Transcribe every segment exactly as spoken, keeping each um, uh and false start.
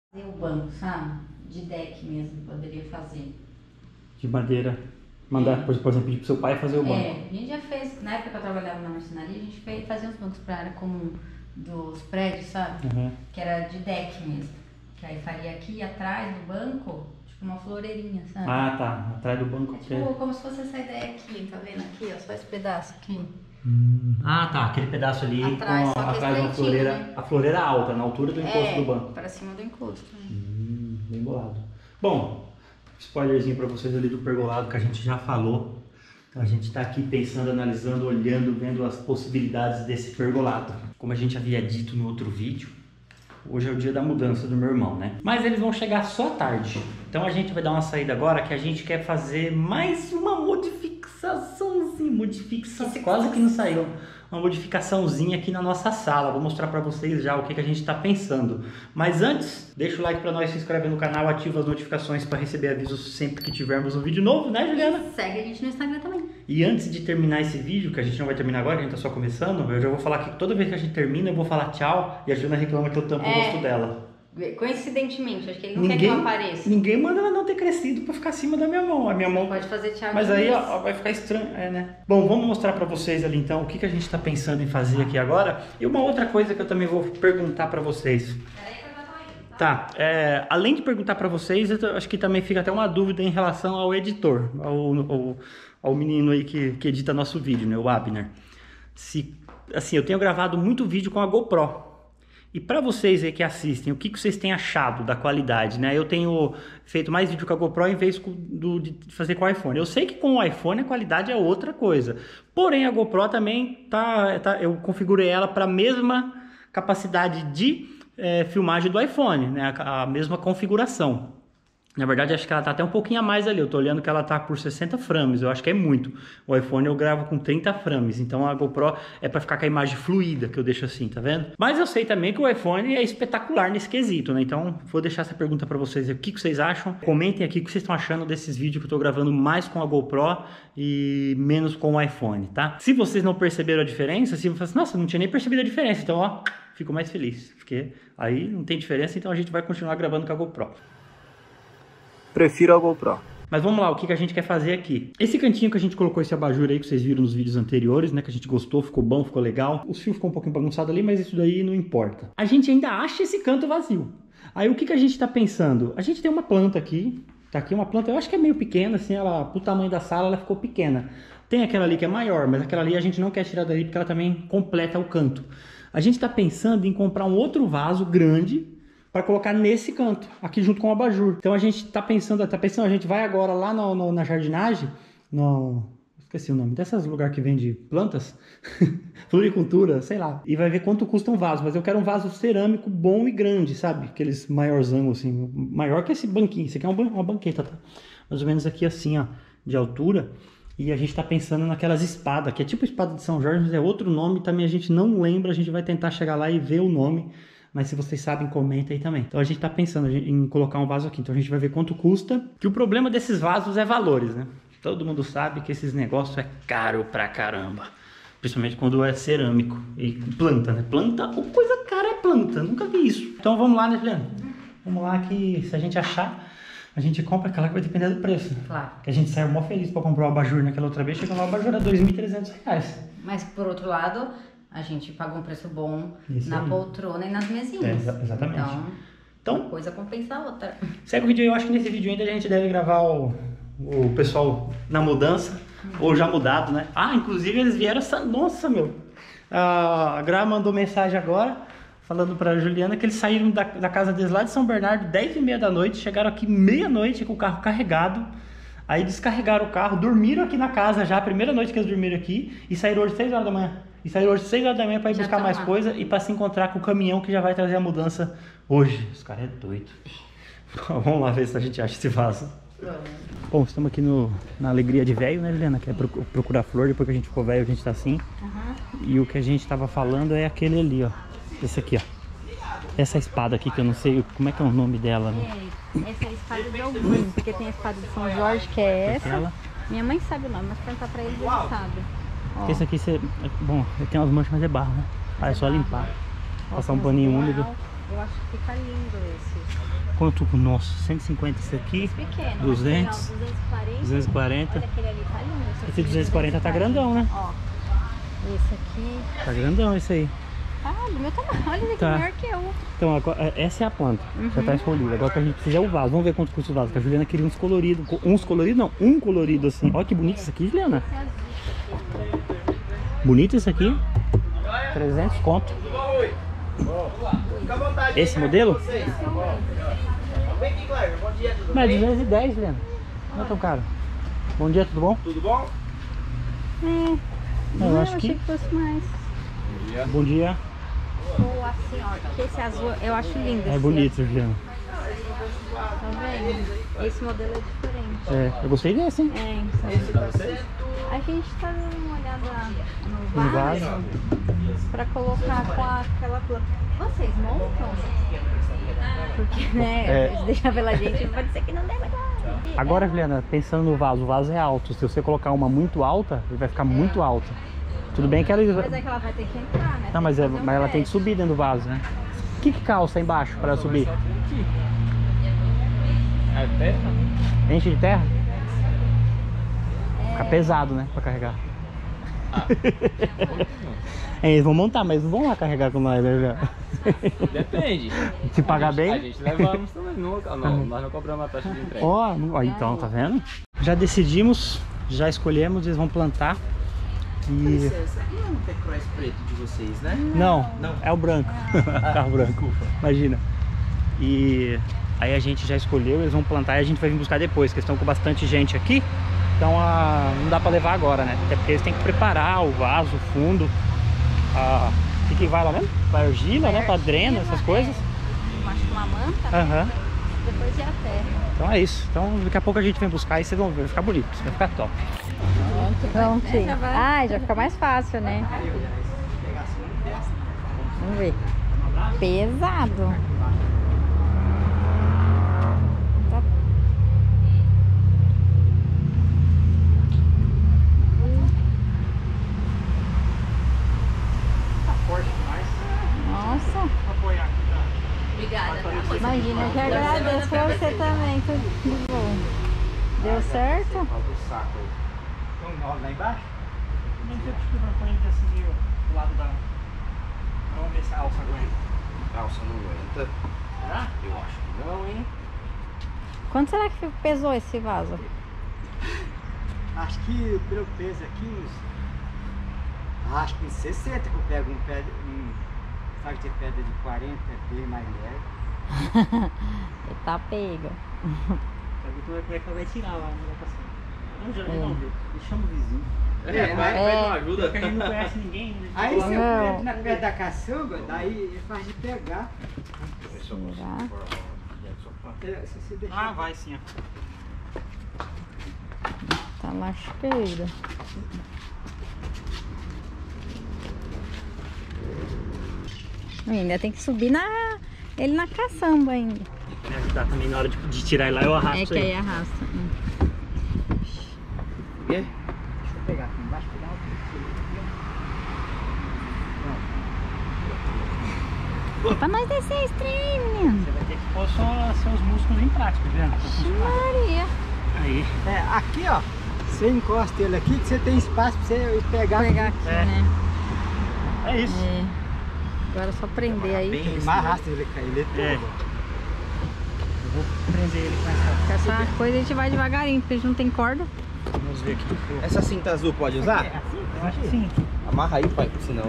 fazer o banco, sabe? De deck mesmo, poderia fazer. De madeira. Mandar, É. por exemplo, pedir pro seu pai fazer o banco. É, a gente já fez, na época que eu trabalhava na marcenaria, a gente fez, fazia uns bancos pra área comum dos prédios, sabe? Uhum. Que era de deck mesmo. Que aí faria aqui atrás do banco, tipo uma floreirinha, sabe? Ah, tá. Atrás do banco. É tipo como se fosse essa ideia aqui, tá vendo aqui, ó? Só esse pedaço aqui. Hum. Ah, tá. Aquele pedaço ali Atrás, com só que atrás de uma estreitinho, floreira. né? A floreira alta, na altura do encosto É, do banco. pra cima do encosto. Né? Hum, bem bolado. Bom, spoilerzinho pra vocês ali do pergolado que a gente já falou. Então a gente tá aqui pensando, analisando, olhando, vendo as possibilidades desse pergolado. Como a gente havia dito no outro vídeo, hoje é o dia da mudança do meu irmão, né? Mas eles vão chegar só à tarde. Então a gente vai dar uma saída agora que a gente quer fazer mais uma modificaçãozinha. Modificação, quase que não saiu. Uma modificaçãozinha aqui na nossa sala. Vou mostrar pra vocês já o que, que a gente tá pensando. Mas antes, deixa o like pra nós, se inscreve no canal, ativa as notificações pra receber avisos sempre que tivermos um vídeo novo, né, Juliana? Segue a gente no Instagram também. E antes de terminar esse vídeo, que a gente não vai terminar agora, que a gente tá só começando, eu já vou falar que toda vez que a gente termina, eu vou falar tchau e a Juliana reclama que eu tampo É. o rosto dela. Coincidentemente, acho que ele não Ninguém, quer que eu apareça. ninguém manda ela não ter crescido pra ficar acima da minha mão. A minha mão. Pode fazer tchau. Mas de aí vez. ó, vai ficar estranho, é, né? Bom, vamos mostrar pra vocês ali então o que, que a gente tá pensando em fazer aqui agora. E uma outra coisa que eu também vou perguntar pra vocês. Peraí que eu já tô indo, Tá, tá? é, além de perguntar pra vocês, eu acho que também fica até uma dúvida em relação ao editor, ao, ao, ao menino aí que, que edita nosso vídeo, né, o Abner. Se, assim, eu tenho gravado muito vídeo com a GoPro. E para vocês aí que assistem, o que, que vocês têm achado da qualidade, né? Eu tenho feito mais vídeo com a GoPro em vez do, de fazer com o iPhone. Eu sei que com o iPhone a qualidade é outra coisa. Porém, a GoPro também tá, tá eu configurei ela para a mesma capacidade de é, filmagem do iPhone, né? A, a mesma configuração. Na verdade, acho que ela tá até um pouquinho a mais ali. Eu tô olhando que ela tá por sessenta frames. Eu acho que é muito. O iPhone eu gravo com trinta frames. Então a GoPro é para ficar com a imagem fluida, que eu deixo assim, tá vendo? Mas eu sei também que o iPhone é espetacular nesse quesito, né? Então vou deixar essa pergunta para vocês. O que, que vocês acham? Comentem aqui o que vocês estão achando desses vídeos que eu tô gravando mais com a GoPro e menos com o iPhone, tá? Se vocês não perceberam a diferença, se você assim, nossa, não tinha nem percebido a diferença. Então, ó, fico mais feliz. Porque aí não tem diferença, então a gente vai continuar gravando com a GoPro. Prefiro a GoPro. Mas vamos lá, o que, que a gente quer fazer aqui? Esse cantinho que a gente colocou esse abajur aí, que vocês viram nos vídeos anteriores, né? Que a gente gostou, ficou bom, ficou legal. Os fios ficou um pouquinho bagunçado ali, mas isso daí não importa. A gente ainda acha esse canto vazio. Aí o que, que a gente tá pensando? A gente tem uma planta aqui. Tá aqui uma planta, eu acho que é meio pequena, assim, ela, pro tamanho da sala, ela ficou pequena. Tem aquela ali que é maior, mas aquela ali a gente não quer tirar dali porque ela também completa o canto. A gente tá pensando em comprar um outro vaso grande para colocar nesse canto, aqui junto com o abajur. Então a gente tá pensando, tá pensando, a gente vai agora lá no, no, na jardinagem, no... esqueci o nome, desses lugares que vende plantas, floricultura, sei lá, e vai ver quanto custa um vaso, mas eu quero um vaso cerâmico bom e grande, sabe? Aqueles maiorzão assim, maior que esse banquinho, esse aqui é uma banqueta, tá? Mais ou menos aqui assim, ó, de altura. E a gente tá pensando naquelas espadas, que é tipo espada de São Jorge, mas é outro nome, também a gente não lembra, a gente vai tentar chegar lá e ver o nome. Mas se vocês sabem, comenta aí também. Então a gente tá pensando em colocar um vaso aqui. Então a gente vai ver quanto custa. Que o problema desses vasos é valores, né? Todo mundo sabe que esses negócios é caro pra caramba. Principalmente quando é cerâmico e planta, né? Planta, ou coisa cara é planta. Nunca vi isso. Então vamos lá, né, Juliana? Vamos lá que se a gente achar, a gente compra aquela que vai depender do preço. Claro. Que a gente saiu mó feliz pra comprar o abajur naquela outra vez. Chegou lá, o abajur era dois mil e trezentos reais. Mas por outro lado, a gente pagou um preço bom Isso na aí. poltrona e nas mesinhas. É, exa- exatamente. Então, Então, uma coisa compensa a outra. segue o vídeo aí, eu acho que nesse vídeo ainda a gente deve gravar o, o pessoal na mudança, ou já mudado, né? Ah, inclusive eles vieram essa... Nossa, meu! A Gra mandou mensagem agora, falando pra Juliana que eles saíram da, da casa deles lá de São Bernardo, dez e meia da noite, chegaram aqui meia-noite com o carro carregado, aí descarregaram o carro, dormiram aqui na casa já, a primeira noite que eles dormiram aqui, e saíram hoje seis horas da manhã. E saíram hoje seis horas da manhã pra ir Já buscar tá mais lá. coisa e pra se encontrar com o caminhão que já vai trazer a mudança hoje. Os caras é doido. Vamos lá ver se a gente acha esse vaso. Bom, estamos aqui no, na alegria de velho, né, Juliana? Que é procurar flor, depois que a gente ficou velho a gente tá assim. Uhum. E o que a gente tava falando é aquele ali, ó. Esse aqui, ó. Essa espada aqui, que eu não sei como é que é o nome dela, né? É, essa é a espada de alguém, porque tem a espada de São Jorge, que é essa. Aquela. Minha mãe sabe o nome, mas perguntar pra eles, eles sabem. Ó, Esse aqui, você... bom, tem umas manchas, mas é barro, né? Ah, é só limpar. ó, Passar um tem paninho uns úmido. floral. Eu acho que fica lindo esse. Quanto? Nossa, cento e cinquenta esse aqui. Esse pequeno. duzentos. Aquele, ó, duzentos e quarenta. duzentos e quarenta. Olha aquele ali, tá lindo. Esse, Esse duzentos e quarenta tá grandão, né? Ó. Esse aqui. Tá grandão esse aí. Ah, do meu tamanho. Olha, esse aqui Tá. é maior que eu. Então, agora, essa é a planta. Uhum. Já tá escolhida. Agora o que a gente precisa é o vaso. Vamos ver quanto custa o vaso. Que a Juliana queria uns coloridos. Uns coloridos não, um colorido assim. Olha que bonito isso aqui, Juliana. Bonito isso aqui. trezentos conto. Esse modelo? Mas duzentos e dez, Juliana. Não é tão caro. Bom dia, tudo bom? Tudo bom? É. Eu Não, acho eu achei que- que fosse mais. Bom dia. Ou assim, ó. Porque esse azul eu acho lindo. É esse bonito, Juliana. Tá vendo? Esse modelo é diferente. É, eu gostei desse, hein? É, então. A gente tá dando uma olhada no No vaso, vaso. pra colocar com a- aquela planta. Vocês montam? Porque, né, É. se deixar pela gente, pode ser que não dê mais. Agora, Juliana, pensando no vaso, o vaso é alto. Se você colocar uma muito alta, ele vai ficar muito alta. Tudo bem que ela... Mas é que ela vai ter que entrar, né? Não, mas, é, Tem que fazer um mas ela tem que teste. subir dentro do vaso, né? O que que calça embaixo para ela subir? É terra? Enche de terra? Fica pesado, né? Pra carregar. É, eles vão montar, mas não vão lá carregar com nós, né, Juliana? Depende. Se pagar A bem? gente levamos também no local. Não, nós não cobramos a taxa de entrega. Ó, ó, então, tá vendo? Já decidimos, já escolhemos, eles vão plantar. E... Licença, e é um T-Cross preto de vocês, né? Não, Não. é o branco. Carro branco. Imagina. E aí a gente já escolheu, eles vão plantar e a gente vai vir buscar depois, que estão com bastante gente aqui. Então a... não dá pra levar agora, né? Até porque eles têm que preparar o vaso, o fundo. A... O que, que vai lá mesmo? Pra argila, né? Pra drena, essas coisas. Acho que uma manta, Aham. depois ir a terra. Então é isso. Então daqui a pouco a gente vem buscar e vocês vão ver, vai ficar bonito, vai ficar top. Pronto. Ah, já fica mais fácil, né? Vamos ver. Pesado. Tá. Tá forte demais. Nossa. Vou apoiar aqui, tá? Obrigada. Imagina, eu que agradeço pra você também. Tudo de bom. Deu certo? Então, lá embaixo? Não sei porque o põe assim do lado da... Vamos ver se a alça aguenta. Calça não aguenta. Será? Eu acho que não, hein? Quanto será que pesou esse vaso? Acho que pelo peso aqui, uns, acho que uns sessenta que eu pego um pé, um saco de pedra de quarenta, bem mais leve. Ele tá pego. Como é que ela vai tirar lá na locação? Não, já É. não, chama o vizinho. É, vai, É. vai não ajuda. Porque a gente não conhece ninguém, né? Aí se eu Não. pego na pé da caçamba, daí ele faz de pegar. Será? É, Se você deixar. Ah, vai sim, ó. Tá lasqueira. Ainda tem que subir na... ele na caçamba ainda. Me ajudar também na hora de, de tirar ele lá, eu arrasto É isso que aí. aí arrasta. Hum. Deixa eu pegar aqui embaixo, pegar o É pra nós descer esse trem, menino. Você vai ter que pôr só seus músculos em prática, Juliana, pra funcionar. Maria. Aí. É, aqui ó, você encosta ele aqui que você tem espaço pra você pegar. Pegar aqui, É. né? É isso. É. Agora é só prender aí. Ele mais arrasta ele, ele todo. É. Eu vou prender ele com essa... Com essa coisa a gente vai devagarinho, porque a gente não tem corda. Vamos ver aqui. Essa cinta azul pode usar? Eu acho que sim. Amarra aí, pai, senão...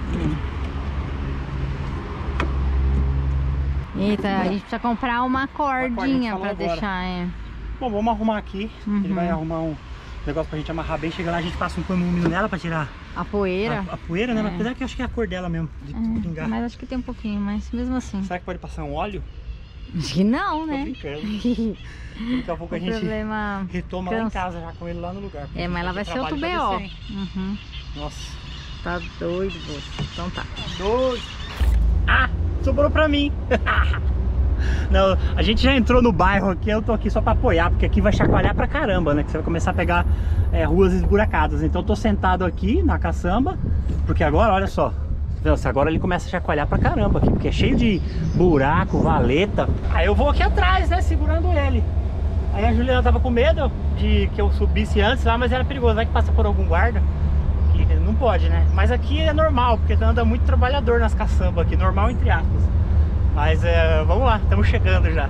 Eita, a gente precisa comprar uma cordinha falou pra agora. deixar, é. Bom, vamos arrumar aqui. Uhum. Ele vai arrumar um negócio pra gente amarrar bem. Chega lá, a gente passa um pano úmido nela pra tirar A poeira. a, a poeira, né? É. Mas apesar que eu acho que é a cor dela mesmo, de É, pingar. mas acho que tem um pouquinho, mas mesmo assim. Será que pode passar um óleo? Acho que não, Tô né? brincando. Daqui a pouco O a gente problema... retoma lá em cansa. casa já com ele lá no lugar. porque É, mas a lá gente vai ser outro trabalho B O. pra descer, hein? Uhum. Nossa. Tá doido, moço. Então tá. Dois. Ah, sobrou pra mim. Não, a gente já entrou no bairro aqui, eu tô aqui só pra apoiar, porque aqui vai chacoalhar pra caramba, né? Que você vai começar a pegar é, ruas esburacadas. Então eu tô sentado aqui na caçamba, porque agora, olha só, Nossa, agora ele começa a chacoalhar pra caramba aqui, porque é cheio de buraco, valeta. Aí eu vou aqui atrás, né, segurando ele. Aí a Juliana tava com medo de que eu subisse antes lá, mas era perigoso. Vai que passa por algum guarda. Que não pode, né? Mas aqui é normal, porque anda muito trabalhador nas caçambas aqui. Normal entre aspas. Mas é, vamos lá, estamos chegando já.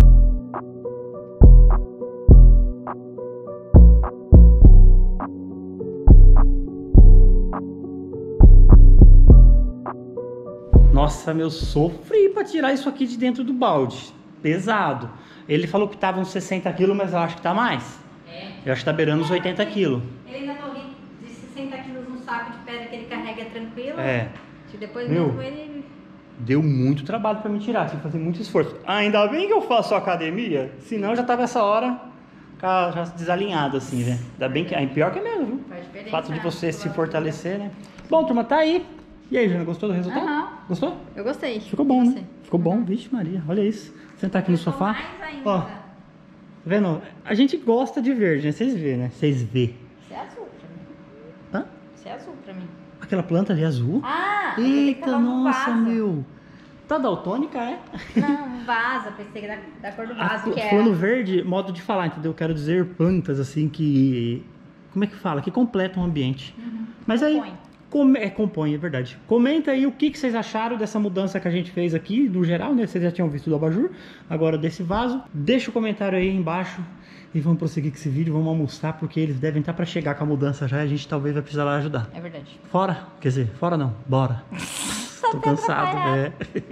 Nossa, meu, sofri pra tirar isso aqui de dentro do balde. Pesado. Ele falou que tava uns sessenta quilos, mas eu acho que tá mais. É. Eu acho que tá beirando uns oitenta quilos. Ele ainda falou de sessenta quilos num saco de pedra que ele carrega tranquilo. É. Que depois Meu, mesmo ele... deu muito trabalho pra me tirar, tive que fazer muito esforço. Ainda bem que eu faço academia, senão já tava essa hora já desalinhado assim, né? Ainda bem que... Pior que é mesmo, viu? Faz diferença. O fato de você se fortalecer, né? Bom, turma, tá aí. E aí, Jana, gostou do resultado? Aham. Gostou? Eu gostei. Ficou bom, Gostei. né? Ficou bom, vixe Maria, olha isso. Sentar aqui no Ficou sofá. mais ainda. Ó, tá vendo? A gente gosta de verde, né? Vocês vê, né? Vocês vê. Isso é azul pra mim. Hã? Isso é azul pra mim. Aquela planta ali azul? Ah! eu tenho que Eita, colocar um nossa, vaso. meu. Tá daltônica, é? Não, um vaso, pensei que da, da cor do vaso, Ah, que é... falando verde, modo de falar, entendeu? Eu quero dizer plantas assim que... Como é que fala? Que completam o ambiente. Uhum. Mas aí... Compõe. Come... É, compõe, é verdade. Comenta aí o que, que vocês acharam dessa mudança que a gente fez aqui, no geral, né? Vocês já tinham visto do abajur, agora desse vaso. Deixa o comentário aí embaixo e vamos prosseguir com esse vídeo, vamos almoçar, porque eles devem estar para chegar com a mudança já e a gente talvez vai precisar lá ajudar. É verdade. Fora? Quer dizer, fora não, bora. Tô cansado, é.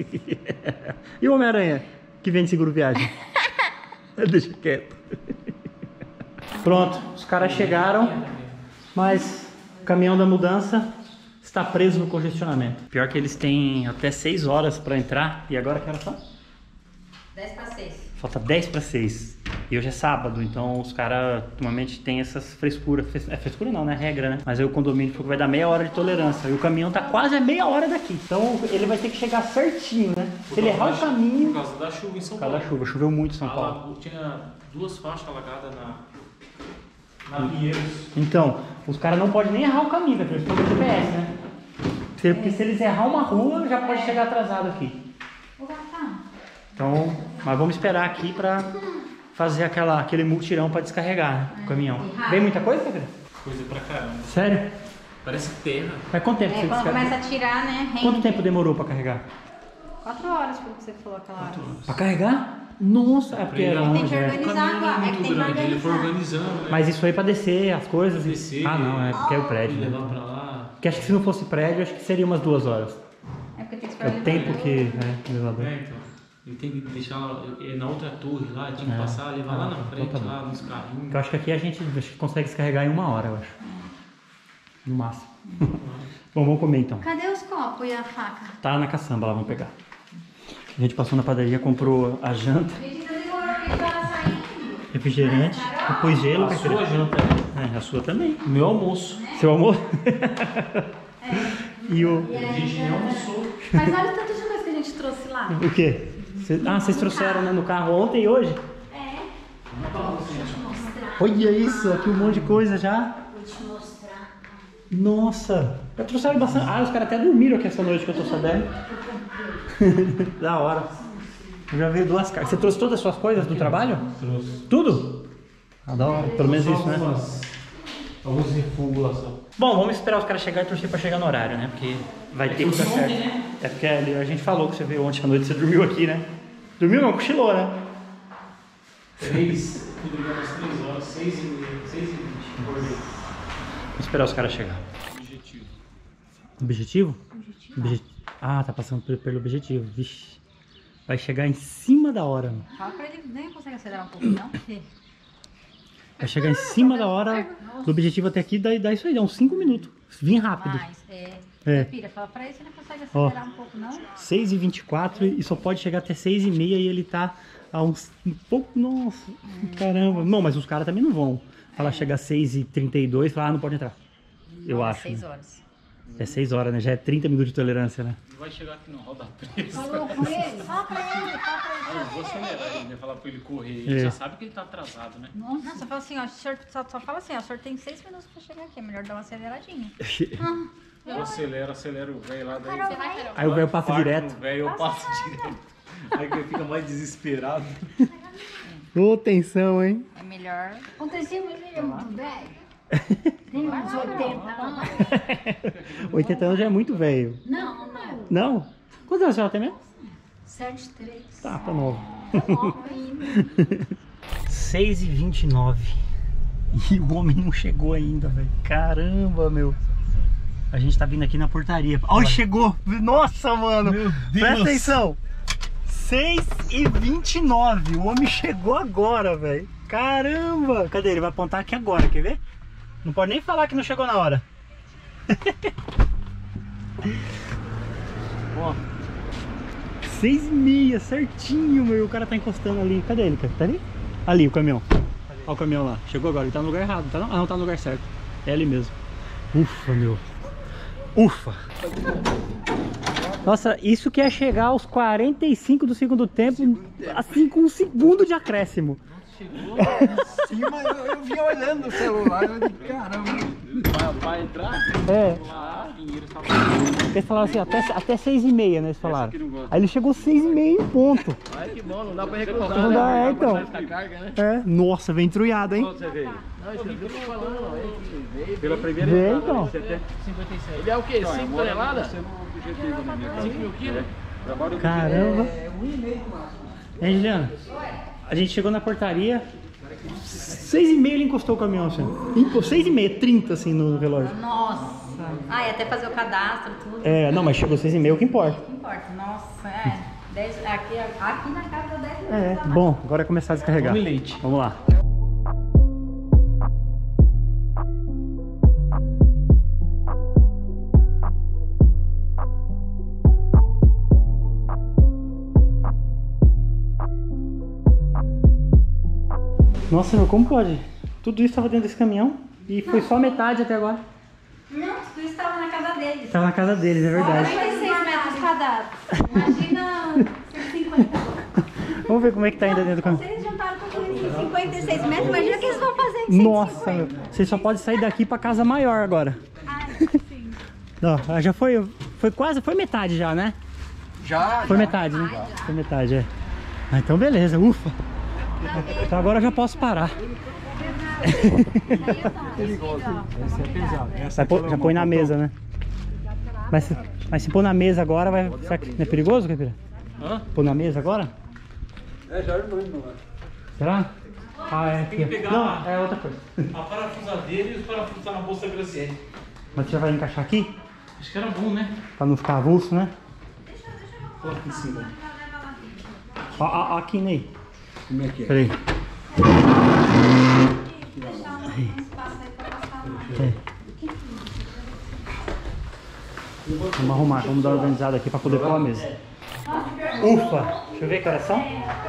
E o Homem-Aranha, que vem de seguro viagem? Deixa quieto. Pronto, os caras chegaram, mas o caminhão da mudança está preso no congestionamento. Pior que eles têm até seis horas para entrar, e agora que horas são? dez para seis. Falta dez para seis. E hoje é sábado, então os caras normalmente têm essas frescuras. É frescura não, né? Regra, né? Mas aí o condomínio falou que vai dar meia hora de tolerância. E o caminhão tá quase a meia hora daqui. Então ele vai ter que chegar certinho, né? Se ele errar o caminho... Por causa da chuva em São Por causa Paulo. da chuva, choveu muito em São A Paulo. lago- Tinha duas faixas alagadas na, na Pinheiros. Então, os caras não podem nem errar o caminho, porque eles estão no G P S, né? Porque se eles errar uma rua, já pode chegar atrasado aqui. Ô, Gatão. Então, mas vamos esperar aqui pra fazer aquela, aquele multirão pra descarregar, né, o caminhão. Vem muita coisa, Pedro? Coisa pra caramba. Sério? Parece terra. Mas quanto tempo É, você quando descarrega? começa a tirar, né? Rende. Quanto tempo demorou pra carregar? Quatro horas, pelo que você falou aquela hora. Pra carregar? Nossa, é porque era Tem Tem longe, que é. O organizar caminho não agora. é É que muito tem que grande, ele foi organizar. organizando, né? Mas isso aí pra descer as coisas. e- Descer, Ah, não, é porque é o prédio, e né? levar pra lá. Porque acho que se não fosse prédio, acho que seria umas duas horas. É porque tem que É esperar o tempo que. ele- É, o elevador. É, então. Ele tem que deixar lá, ele- na outra torre lá, tinha que É. passar, levar lá na Ah, frente, então tá bom. lá nos carrinhos. Eu acho que aqui a gente acho que consegue descarregar em uma hora, eu acho. No máximo. Bom, vamos comer então. Cadê os copos e a faca? Tá na caçamba lá, vamos pegar. A gente passou na padaria, comprou a janta, Gente, não demorou porque tava saindo. refrigerante, depois gelo. A pra sua janta, É, a sua também. o meu almoço. Seu almoço? E o. A gente nem almoçou. Mas olha o tanto de coisa que a gente trouxe lá. O quê? Cê- ah, vocês trouxeram, né, no carro ontem e hoje? É. Vou te mostrar. Olha isso, aqui um monte de coisa já. Vou te mostrar. Nossa, já trouxeram bastante. Ah, os caras até dormiram aqui essa noite que eu tô sabendo. Da hora. Eu já veio duas caixas. Você trouxe todas as suas coisas do trabalho? Trouxe. Tudo? Ah, da hora. Pelo menos isso, né? Algumas- Alguns refugos lá só. Bom, vamos esperar os caras chegarem e torcer pra chegar no horário, né? Porque vai ter que dar ontem, certo. né? É porque ali a gente falou que você veio ontem à noite, você dormiu aqui, né? Dormiu não, cochilou, né? Três, fui dormir umas três horas, seis e meia, seis e vinte, acordei. Vamos esperar os caras chegar. Objetivo. Objetivo? Objetivo. Ah, tá passando pelo, pelo objetivo. Vixe. Vai chegar em cima da hora, mano. Fala pra ele, nem consegue acelerar um pouco, não? Porque... Vai chegar em cima da hora do objetivo até aqui, dá, dá isso aí, dá uns cinco minutos. Vim rápido. Mas, é... É. Pira, fala pra ele se ele não consegue Ó. acelerar um pouco, não? seis e vinte e quatro e só pode chegar até seis e meia e ele tá a uns um pouco. Nossa, caramba. Não, mas os caras também não vão. Falar chegar seis e trinta e dois e falar, ah, não pode entrar. Eu Não, acho. Seis né? horas. É seis horas, né? Já é trinta minutos de tolerância, né? Não vai chegar aqui não, roda preso. Falou com ele? Fala pra ele, fala pra ele. Eu vou acelerar ele, né? Falar pra ele correr. É. Ele já sabe que ele tá atrasado, né? Nossa, só fala assim, ó, o senhor, só, só fala assim, ó, o senhor tem seis minutos pra chegar aqui, é melhor dar uma aceleradinha. Eu acelero, acelero o velho lá, daí... Aí o velho passa Parto direto. no velho, eu passo direto. Aí que fica mais desesperado. Ô, tensão, hein? É melhor. O tecido ele é muito velho. Tem uns oitenta lá. oitenta anos já é muito velho. Não, não. Não? Quantos anos a senhora tem mesmo? sete três. Tá, tá novo. Tá novo ainda. seis e vinte e nove. E o homem não chegou ainda, velho. Caramba, meu. A gente tá vindo aqui na portaria. Olha, chegou! Nossa, mano! Meu Deus. Presta atenção! seis e vinte e nove. O homem chegou agora, velho. Caramba! Cadê? Ele vai apontar aqui agora, quer ver? Não pode nem falar que não chegou na hora. Ó. seis e meia, certinho, meu. O cara tá encostando ali. Cadê ele, cara? Tá ali? Ali, o caminhão. Olha o caminhão lá. Chegou agora. Ele tá no lugar errado. Tá não? Ah, não, tá no lugar certo. É ali mesmo. Ufa, meu. Ufa. Nossa, isso que é chegar aos quarenta e cinco do segundo tempo, assim, com um segundo de acréscimo. Chegou em cima, eu, eu vinha olhando no celular, eu disse, caramba. Vai, vai entrar? É. Ah, dinheiro tá... Eles falaram assim, até, até seis e meia, né? Eles falaram. aqui não gosta. Aí ele chegou seis e meia em ponto. Ai, que bom, não dá pra recusar, Não né? dá, é, Não dá pra então. essa carga, né? É. Nossa, vem truiado, hein? Quanto você veio? Não, isso que eu tô falando, ó, ele que veio, Pela veio. primeira Vê, entrada, então. você até cinquenta e sete. Ele é o quê? cinco Agora toneladas? você no objetivo na minha cinco mil quilos? Trabalho do Caramba. É, um e meio no máximo. Hein, Juliana? A gente chegou na portaria. Seis e meia ele encostou o caminhão, assim. Encostou seis e meia, trinta assim no relógio. Nossa. Ah, e até fazer o cadastro, tudo. É, não, mas chegou seis e meia, o que importa. Não importa. Nossa, é. dez, aqui, aqui na casa dez minutos. É, bom, agora é começar a descarregar. Come leite. Vamos lá. Nossa, meu, como pode? Tudo isso estava dentro desse caminhão e foi só metade até agora. Não, tudo isso estava na casa deles. Estava na casa deles, é verdade. quarenta e seis metros quadrados. Imagina cento e cinquenta. Vamos ver como é que tá ainda dentro do caminhão. Vocês juntaram tudo isso em cinquenta e seis metros, imagina o que eles vão fazer em cento e cinquenta. Nossa, meu, você só pode sair daqui pra casa maior agora. Ai, sim. Não, já foi, foi quase, foi metade já, né? Já, Foi já. metade, né? Foi metade, é. Ah, então beleza, ufa. Então agora eu já posso parar. Essa é pesada. Vai pôr- já põe na mesa, né? Mas, se- mas se pôr na mesa agora, vai, será que não é perigoso, Capira? Hã? Pôr na mesa agora? É, já não lembro. Será? Ah, é aqui. Tem que pegar Não, é outra coisa. a parafusadeira e os parafusos tá na bolsa da Graciele. Mas você já vai encaixar aqui? Acho que era bom, né? Pra não ficar avulso, né? Coloca em cima. Ó, ó, ó aqui, Ney. Como é que é? Peraí. Aí. Vamos arrumar, vamos dar uma organizada aqui pra poder pôr a mesa. Ufa! Deixa eu ver que horas são.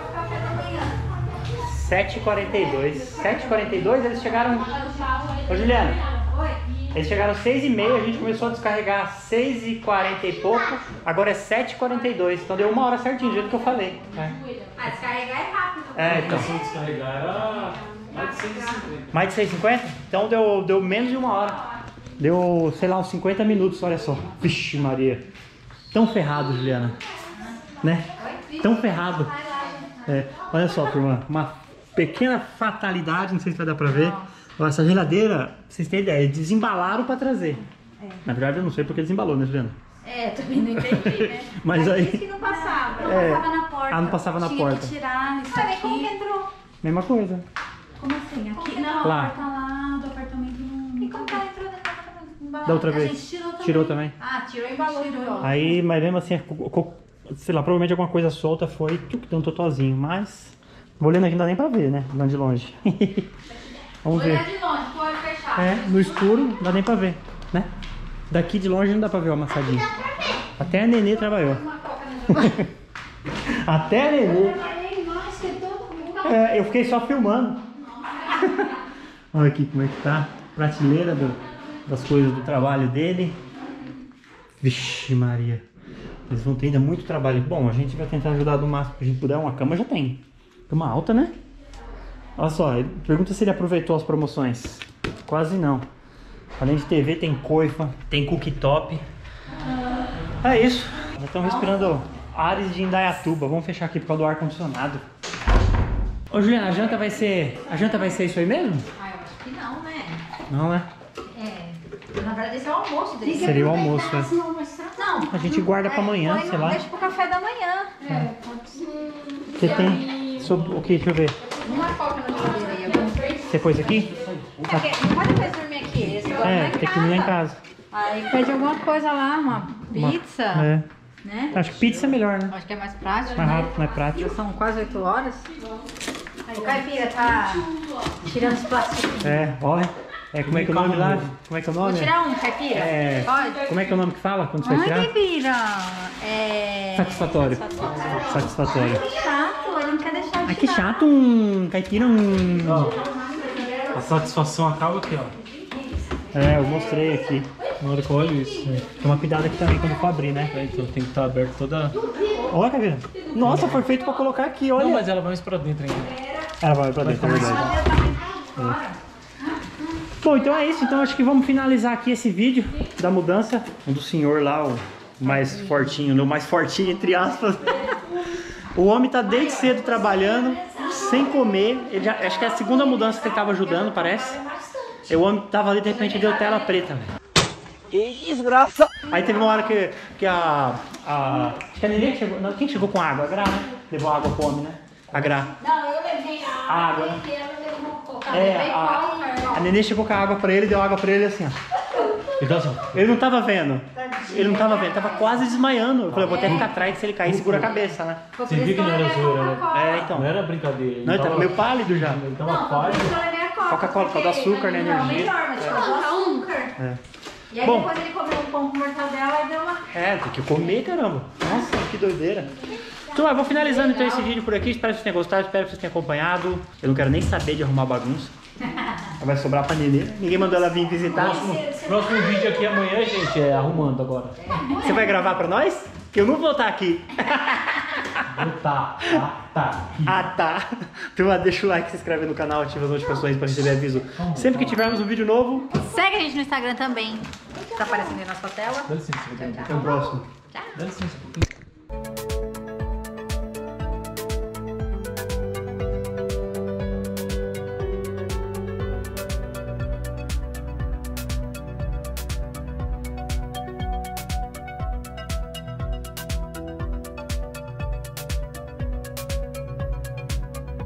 sete e quarenta e dois. sete e quarenta e dois eles chegaram... Ô Juliana, eles chegaram às seis e meia, a gente começou a descarregar às seis e quarenta e pouco, agora é sete e quarenta e dois, então deu uma hora certinho, do jeito que eu falei. É, Ah, descarregar é rápido. é então. Se descarregar era mais de seis e cinquenta. Mais de seis e cinquenta? Então deu, deu menos de uma hora. Deu, sei lá, uns cinquenta minutos, olha só. Vixe Maria. Tão ferrado, Juliana. Né? Tão ferrado. É, olha só, turma. Uma pequena fatalidade, não sei se vai dar pra ver. Ó, essa geladeira, pra vocês terem ideia, eles desembalaram pra trazer. Na verdade eu não sei porque desembalou, né, Juliana? É, também não entendi, né? Mas aí- disse que não passava. Não É. passava na porta. Ah, não passava na Tinha porta. que tirar isso aqui. Como que entrou? Mesma coisa. Como assim? Aqui? Não, Lá. a porta lá do apartamento não... E como que ela entrou dentro do apartamento? Da outra A vez. gente tirou também. Tirou também. Ah, tirou e embalou. Tirou. Aí, mas mesmo assim, co- co- sei lá, provavelmente alguma coisa solta foi, tuc, deu um totozinho, mas vou olhando aqui não dá nem pra ver, né, lá de longe. Vamos ver. Olhar de longe, com o olho fechado. É, no escuro não dá nem pra ver, né? Daqui de longe não dá pra ver o amassadinho. Até a Nenê trabalhou. Uma coca no Até a Nenê. Falei, nossa, que todo mundo. É, eu fiquei só filmando. Olha aqui como é que tá. Prateleira do- das coisas do trabalho dele. Vixe Maria. Eles vão ter ainda muito trabalho. Bom, a gente vai tentar ajudar do máximo que a gente puder. Uma cama já tem. Cama alta, né? Olha só, ele pergunta se ele aproveitou as promoções. Quase não. Além de T V, tem coifa, tem cooktop. É isso. Nós estamos respirando ares de Indaiatuba. Vamos fechar aqui por causa do ar-condicionado. Ô Juliana, a janta vai ser. A janta vai ser isso aí mesmo? Ah, eu acho que não, né? Não, né? É. Na verdade, esse é o almoço dele. Seria o almoço, é. Não. A gente guarda pra amanhã, põe sei no- lá. Deixa pro café da manhã. É, pode ser. Você tem. Sobre... O que? Deixa eu ver. Uma coca na geladeira aí. Algum... Você pôs aqui? É porque não pode mais dormir aqui. Eles dormem lá É, em tem que ir lá em casa. Aí Pede alguma coisa lá, uma pizza, É. né? Acho que pizza é melhor, né? acho que é mais prático, Mais né? rápido, mais prático. Já são quase oito horas. O caipira tá tirando os plásticos. É, olha. É, como é que é o nome lá? Como é que é o Vou nome? tirar um, caipira? É. Pode? Como é que é o nome que fala quando você vai Ai, tirar? caipira! É... Satisfatório. Satisfatório. Chato, ele não quer deixar eu Ai, que tirar. chato um caipira, um... A satisfação acaba aqui, ó. É, eu mostrei aqui. Na hora que eu olho isso. Toma cuidado aqui também quando for abrir, né? É, então tem que estar aberto toda. Olha, caipira. Nossa, foi feito pra colocar aqui, olha. Não, mas ela vai mais pra dentro ainda. Ela vai pra dentro, é verdade. É. Bom, então é isso. Então acho que vamos finalizar aqui esse vídeo da mudança. Um do senhor lá, o mais fortinho, o mais fortinho, entre aspas. O homem tá desde cedo trabalhando, sem comer. Ele já, acho que é a segunda mudança que ele tava ajudando, parece. E o homem tava ali, de repente deu tela preta, velho. Que desgraça! Aí teve uma hora que, que a, a... Acho que a Nenê chegou... Não, quem chegou com água? A Gra, né? Levou água pro homem, né? A Gra. Não, eu levei a Água, né? e ela levou coca. É, Levei a, coca, a Nenê chegou com a água pra ele, deu água pra ele assim, ó. Então assim, Ele não tava vendo. Ele não tava vendo, tava quase desmaiando. Eu falei, eu vou até ficar atrás, se ele cair, segura a cabeça, né? Foi você por viu isso que não eu era levei zoeira, né? Coca-Cola. É, então. não era brincadeira. Ele Não, ele tava meio pálido já. Ele tava Não, por pálido. isso eu levei a Coca. Coca-Cola, por causa do açúcar, né? Não, Energia. melhor, mas por causa do açúcar. É. E aí Bom. depois ele comeu um pão com mortadela e deu uma... É, tem que comer, caramba. Nossa, que doideira. Então, eu vou finalizando então esse vídeo por aqui. Espero que vocês tenham gostado, espero que vocês tenham acompanhado. Eu não quero nem saber de arrumar bagunça. Vai sobrar pra Nenê. Ninguém mandou ela vir visitar. Próximo, próximo vídeo aqui amanhã, gente, é arrumando agora. Você vai gravar pra nós? Que eu não vou estar aqui. Tá, tá, tá. Ah, tá. Então, deixa o like, se inscreve no canal, ativa as notificações pra receber aviso sempre que tivermos um vídeo novo. Segue a gente no Instagram também. Tá aparecendo aí na sua tela. Dá licença, Até o próximo. dá licença um pouquinho.